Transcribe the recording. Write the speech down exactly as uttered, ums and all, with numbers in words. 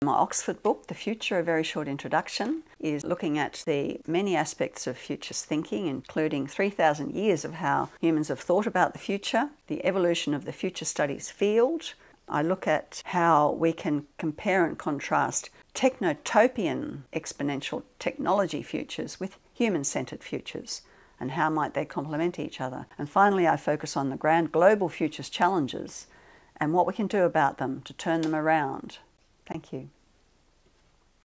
My Oxford book, The Future, A Very Short Introduction, is looking at the many aspects of futures thinking, including three thousand years of how humans have thought about the future, the evolution of the future studies field. I look at how we can compare and contrast technotopian exponential technology futures with human-centered futures, and how might they complement each other. And finally, I focus on the grand global futures challenges and what we can do about them to turn them around. Thank you.